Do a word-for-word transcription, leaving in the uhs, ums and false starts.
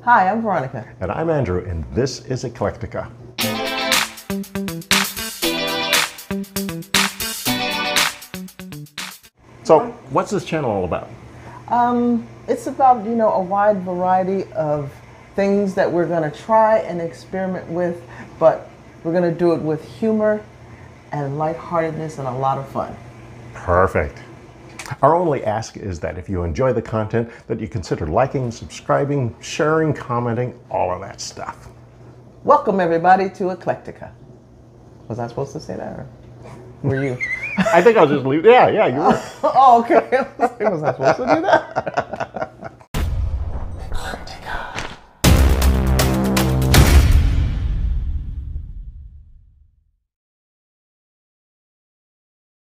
Hi, I'm Veronica. And I'm Andrew, and this is Eklektica. So, what's this channel all about? Um, it's about, you know, a wide variety of things that we're going to try and experiment with, but we're going to do it with humor and lightheartedness and a lot of fun. Perfect. Our only ask is that if you enjoy the content, that you consider liking, subscribing, sharing, commenting, all of that stuff. Welcome everybody to Eklektica. Was I supposed to say that, or were you? I think I'll just leave. Yeah, yeah, you were. Oh, okay. Was I supposed to do that?